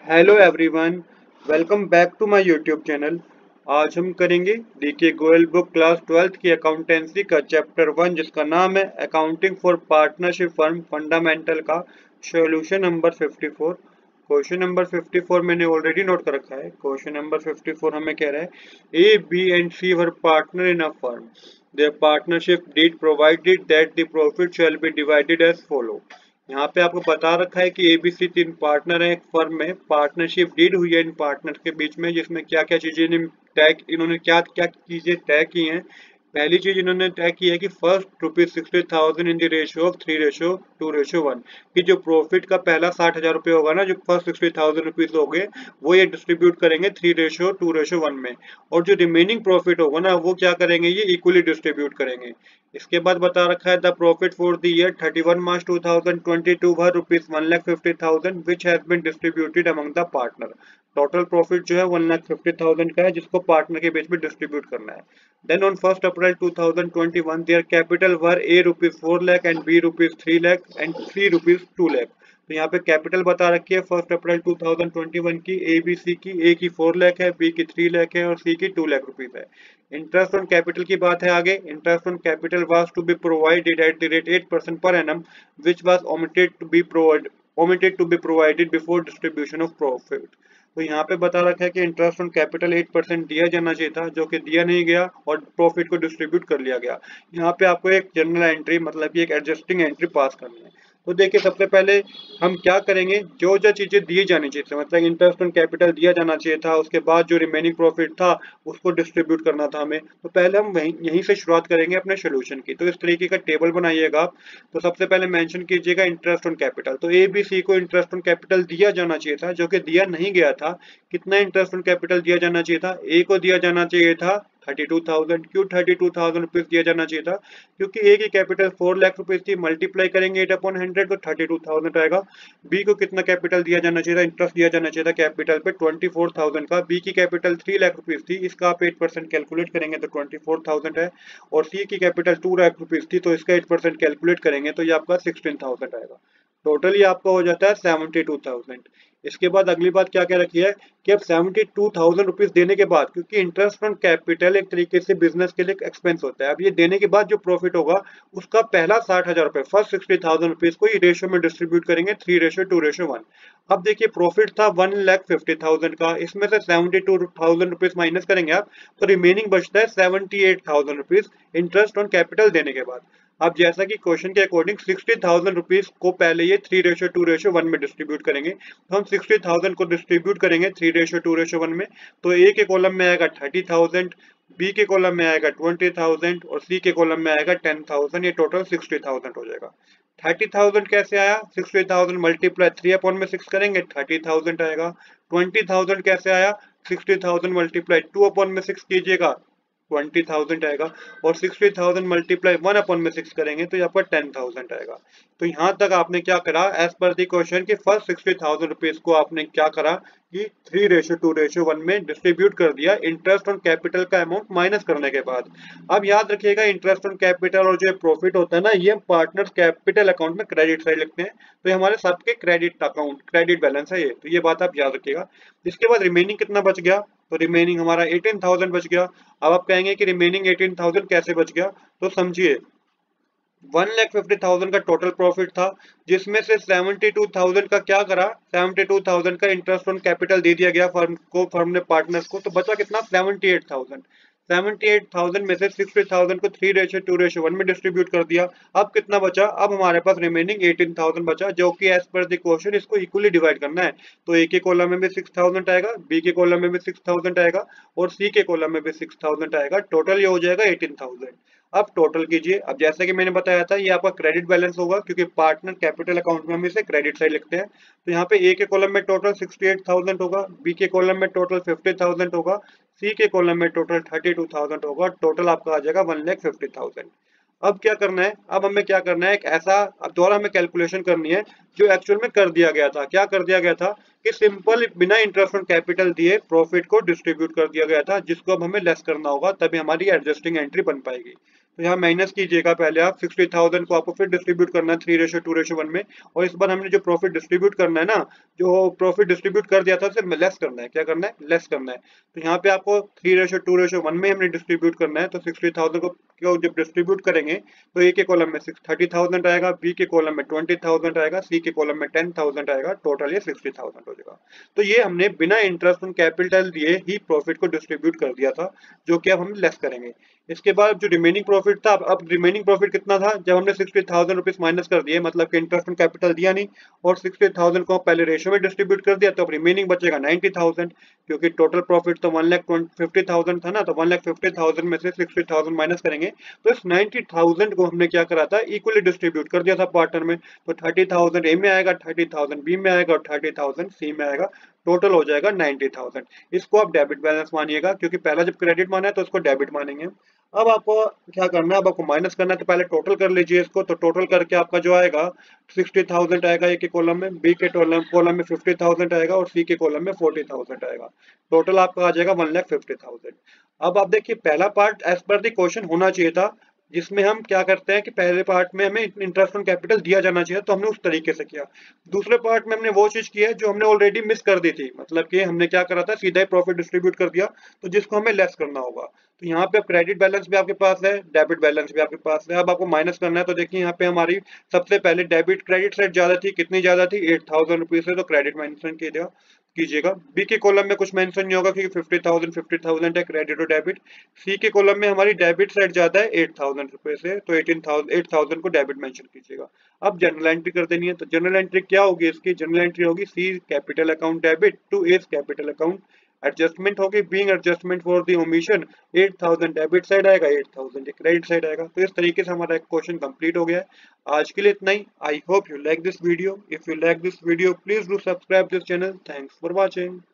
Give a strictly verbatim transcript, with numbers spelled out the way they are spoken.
Hello everyone, welcome back to my YouTube channel. आज हम करेंगे DK Goyal book class twelfth की अकाउंटेंसी का चैप्टर वन, जिसका नाम है accounting for partnership firm fundamental का solution number fifty four. Question number fifty four मैंने ऑलरेडी नोट कर रखा है। क्वेश्चन नंबर फिफ्टी फोर हमें कह रहा है A B and C were partner in a firm. Their partnership deed provided that the profit shall be divided as follow. यहाँ पे आपको बता रखा है कि एबीसी तीन पार्टनर है एक फर्म में। पार्टनरशिप डीड हुई है इन पार्टनर के बीच में, जिसमें क्या क्या चीजें तय इन्होंने क्या क्या चीजें तय की हैं। पहली चीज इन्होंने तय की है कि first rupees sixty thousand in the ratio of three ratio two ratio one, कि जो प्रॉफिट का पहला साठ हजार रुपये होगा ना, जो फर्स्ट सिक्सटी थाउजेंड रुपीज हो गए, वो ये डिस्ट्रीब्यूट करेंगे three ratio two ratio one में। और जो रिमेनिंग प्रॉफिट होगा ना, वो क्या करेंगे, ये इक्वली डिस्ट्रीब्यूट करेंगे। इसके बाद बता रखा है the profit for the year thirty one March two thousand twenty two were rupees one lakh fifty thousand which has been distributed among the partner. Total profit जो है वन लाख फिफ्टी थाउजेंड का है, जिसको पार्टनर के बीच में डिस्ट्रीब्यूट करना है। Then on first April two thousand twenty one their capital were A rupees four lakh and B rupees three lakh and C rupees two lakh. तो यहाँ पे कैपिटल बता रखी है first April two thousand twenty one की ए बी सी की। ए की four lakh है, बी की थ्री लाख है और सी की टू लाख रुपीज है। इंटरेस्ट ऑन कैपिटल की बात है आगे। Interest on capital was to be provided at the rate eight percent per annum which was omitted to be provide omitted to be provided before distribution of profit। तो यहाँ पे बता रखा है कि interest on capital eight percent दिया जाना चाहिए था, जो कि दिया नहीं गया और प्रॉफिट को डिस्ट्रीब्यूट कर लिया गया। यहाँ पे आपको एक जनरल एंट्री, मतलब कि एक एडजस्टिंग एंट्री पास करनी है। तो देखिए, सबसे पहले हम क्या करेंगे, जो जो चीजें दी जानी चाहिए थी, मतलब इंटरेस्ट ऑन कैपिटल दिया जाना चाहिए था, उसके बाद जो रिमेनिंग प्रॉफिट था उसको डिस्ट्रीब्यूट करना था हमें। तो पहले हम वहीं यहीं से शुरुआत करेंगे अपने सोल्यूशन की। तो इस तरीके का टेबल बनाइएगा आप। तो सबसे पहले मेंशन कीजिएगा इंटरेस्ट ऑन कैपिटल। तो ए बी सी को इंटरेस्ट ऑन कैपिटल दिया जाना चाहिए था, जो कि दिया नहीं गया था। कितना इंटरेस्ट ऑन कैपिटल दिया जाना चाहिए था, ए को दिया जाना चाहिए था थर्टी टू थाउजेंड। क्यों थर्टी टू थाउजेंड रुपीज दिया जाना चाहिए था, क्योंकि ए की कैपिटल फोर लाख रुपीज थी, मल्टीप्लाई करेंगे एट अपॉन हंड्रेड तो थर्टी टू थाउजेंड आएगा। बी को कितना कैपिटल दिया जाना चाहिए था, इंटरेस्ट दिया जाना चाहिए था कैपिटल पे ट्वेंटी फोर थाउजेंड का। बी की कैपिटल थ्री लाख रुपीज थी, इसका आप एट परसेंट कैलकुलेट करेंगे तो ट्वेंटी फोर थाउजेंड है। और सी की कैपिटल टू लाख रुपीज थी, तो इसका एट परसेंट कैलकुलेट करेंगे तो ये आपका सिक्सटीन थाउजेंड आएगा। टोटल ये आपका हो जाता है सेवेंटी टू थाउजेंड। इसके बाद अगली बात क्या क्या रखी है कि अब सेवेंटी टू थाउजेंड रुपीज देने के बाद, क्योंकि इंटरेस्ट ऑन कैपिटल एक तरीके से बिजनेस के लिए एक्सपेंस होता है, अब ये देने के बाद जो प्रॉफिट होगा उसका पहला साठ हजार रुपए, फर्स्ट सिक्सटी थाउजेंड रुपीज को ये रेशियो में डिस्ट्रीब्यूट करेंगे three ratio two ratio one. अब देखिए, प्रॉफिट था वन लाख फिफ्टी थाउजेंड का, इसमें से seventy two thousand rupees minus करेंगे आप, तो रिमेनिंग बचता है seventy eight thousand rupees interest on capital देने के बाद। अब जैसा कि क्वेश्चन के अकॉर्डिंग सिक्सटी थाउजेंड रुपीज को पहले ये three ratio two ratio one में डिस्ट्रीब्यूट करेंगे। तो हम सिक्सटी थाउजेंड को डिस्ट्रीब्यूट करेंगे three ratio two ratio one में। तो ए के कॉलम में आएगा थर्टी थाउजेंड, बी के कॉलम में आएगा ट्वेंटी थाउजेंड और सी के कॉलम में आएगा टेन थाउजेंड। ये टोटल सिक्सटी थाउजेंड हो जाएगा। थर्टी थाउजेंड कैसे आया, sixty thousand multiply three upon में सिक्स करेंगे थर्टी थाउजेंड आएगा। ट्वेंटी थाउजेंड कैसे आया, sixty thousand multiply two upon में सिक्स कीजिएगा ट्वेंटी थाउजेंड आएगा। और sixty thousand multiply one upon में सिक्स करेंगे तो यहाँ पर टेन थाउजेंड आएगा। तो यहाँ तक आपने क्या करा, एज पर दी क्वेश्चन की फर्स्ट सिक्सटी थाउजेंड रुपीज को आपने क्या करा कि three ratio two ratio one में डिस्ट्रीब्यूट कर दिया, इंटरेस्ट ऑन कैपिटल का अमाउंट माइनस करने के बाद। अब याद रखिएगा, इंटरेस्ट ऑन कैपिटल और जो प्रॉफिट होता है ना, ये पार्टनर कैपिटल अकाउंट में क्रेडिट साइड लिखते हैं। तो ये हमारे सबके क्रेडिट अकाउंट, क्रेडिट बैलेंस है ये, तो ये बात आप याद रखिएगा। इसके बाद रिमेनिंग कितना बच गया, तो रिमेनिंग हमारा एटीन थाउजेंड बच गया। अब आप कहेंगे कि रिमेनिंग एटीन थाउजेंड कैसे बच गया, तो समझिए, वन लाख फिफ्टी थाउजेंड का टोटल प्रॉफिट था, जिसमें से सेवेंटी टू थाउजेंड का क्या करा, सेवेंटी टू थाउजेंड का इंटरेस्ट ऑन कैपिटल दे दिया गया फर्म को, फर्म ने पार्टनर्स को। तो बचा कितना, seventy eight thousand. Seventy eight thousand में से सिक्सटी थाउजेंड को three ratio two ratio one में डिस्ट्रीब्यूट कर दिया। अब कितना बचा, अब हमारे पास रिमेनिंग एटीन थाउजेंड बचा, जो कि एज पर द क्वेश्चन इसको इक्वली डिवाइड करना है। तो ए के कॉलम में भी सिक्स थाउजेंड आएगा, बी के कॉलम में भी सिक्स थाउजेंड आएगा और सी के कॉलम में भी सिक्स थाउजेंड आएगा। टोटल ये हो जाएगा एटीन थाउजेंड। अब टोटल कीजिए। अब जैसे कि मैंने बताया था, ये आपका क्रेडिट बैलेंस होगा, क्योंकि पार्टनर कैपिटल अकाउंट में हम इसे क्रेडिट साइड लिखते हैं। तो यहाँ पे ए के कॉलम में टोटल सिक्सटी एट थाउजेंड होगा, बी के कॉलम में टोटल फिफ्टी थाउजेंड होगा, सी के कॉलम में टोटल थर्टी टू थाउजेंड होगा। टोटल आपका आ जाएगा वन लाख फिफ्टी थाउजेंड। अब क्या करना है, अब हमें क्या करना है, एक ऐसा अब दोबारा हमें कैलकुलेशन करनी है जो एक्चुअल में कर दिया गया था। क्या कर दिया गया था कि सिंपल बिना इंटरेस्ट ऑन कैपिटल दिए प्रॉफिट को डिस्ट्रीब्यूट कर दिया गया था, जिसको अब हमें लेस करना होगा, तभी हमारी एडजस्टिंग एंट्री बन पाएगी। तो यहाँ माइनस कीजिएगा पहले आप सिक्सटी थाउजेंड को, आपको फिर डिस्ट्रीब्यूट करना है three ratio two ratio one में, और इस बार हमने जो प्रॉफिट डिस्ट्रीब्यूट करना है ना, जो प्रॉफिट डिस्ट्रीब्यूट कर दिया था उससे लेस करना है, क्या करना है, लेस करना है। तो यहाँ पे आपको three ratio two ratio one में हमने डिस्ट्रीब्यूट करना है, तो सिक्सटी थाउजेंड को क्यों जब डिस्ट्रीब्यूट करेंगे तो ए के कॉलम में सिक्स थर्टी थाउजेंड आएगा, बी के कॉलम में ट्वेंटी थाउजेंड आएगा, सी के कॉलम में टेन थाउजेंड आएगा, टोटल ये सिक्सटी थाउजेंड हो जाएगा। तो ये हमने बिना इंटरेस्ट ऑन कैपिटल दिए ही प्रॉफिट को डिस्ट्रीब्यूट कर दिया था, जो कि अब हम लेस करेंगे। इसके बाद जो रिमेनिंग प्रॉफिट था, अब रिमेनिंग प्रॉफिट कितना था, जब हमने सिक्सटी थाउजेंड रुपीज माइनस कर दिए, मतलब कि इंटरेस्ट ऑन कैपिटल दिया नहीं और सिक्सटी थाउजेंड को पहले रेशो में डिस्ट्रीब्यूट कर दिया, तो अब रिमेनिंग बचेगा नाइन्टी थाउजेंड, क्योंकि टोटल प्रॉफिट तो वन लाख फिफ्टी थाउजेंड था ना, तो वन लाख फिफ्टी थाउजेंड में से सिक्सटी थाउजेंड माइनस करेंगे, तो इस नाइन्टी थाउजेंड को हमने क्या करा था, इक्वली डिस्ट्रीब्यूट कर दिया था पार्टनर में। तो थर्टी थाउजेंड ए में आएगा, थर्टी थाउजेंड बी में आएगा और थर्टी थाउजेंड सी में आएगा, टोटल हो जाएगा नाइन्टी थाउजेंड। इसको आप डेबिट बैलेंस मानिएगा, क्योंकि पहला जब क्रेडिट माना है तो उसको डेबिट मानेंगे। अब आपको क्या करना है, अब आपको माइनस करना है, तो पहले टोटल कर लीजिए इसको। तो टोटल करके आपका जो आएगा सिक्सटी थाउजेंड आएगा ए के कॉलम में, बी के कॉलम में फिफ्टी थाउजेंड आएगा और सी के कॉलम में फोर्टी थाउजेंड आएगा। टोटल आपका आ जाएगा वन लाख फिफ्टी थाउजेंड। अब आप देखिए पहला part as per the question होना चाहिए था, जिसमें हम क्या करते हैं कि पहले पार्ट में हमें इंटरेस्ट ऑन कैपिटल दिया जाना चाहिए, तो हमने उस तरीके से किया। दूसरे पार्ट में हमने वो चीज की है जो हमने ऑलरेडी मिस कर दी थी, मतलब कि हमने क्या करा था, सीधा ही प्रॉफिट डिस्ट्रीब्यूट कर दिया, तो जिसको हमें लेस करना होगा। तो यहाँ पे क्रेडिट बैलेंस भी आपके पास है, डेबिट बैलेंस भी आपके पास है। अब आपको माइनस करना है, तो देखिए यहाँ पे हमारी सबसे पहले डेबिट क्रेडिट साइड ज्यादा थी, कितनी ज्यादा थी, एट थाउजेंड रुपीज है, तो क्रेडिट मेंशन कीजिएगा कीजिएगा। बी के कॉलम में कुछ मेंशन नहीं होगा क्योंकि फिफ्टी थाउजेंड फिफ्टी थाउजेंड है क्रेडिट और डेबिट। सी के कॉलम में हमारी डेबिट साइड ज्यादा है एट थाउजेंड रुपए से, तो एटीन थाउजेंड एट थाउजेंड को डेबिट मेंशन कीजिएगा। अब जनरल एंट्री कर देनी है, तो जनरल एंट्री क्या होगी इसकी, जनरल एंट्री होगी C capital account debit to S capital account, adjustment होगी being adjustment for the omission, eight thousand debit side आएगा, एट थाउजेंड क्रेडिट साइड आएगा। तो इस तरीके से हमारा क्वेश्चन कंप्लीट हो गया है। आज के लिए इतना ही। I hope you like this video. If you like this video please do subscribe this channel. Thanks for watching.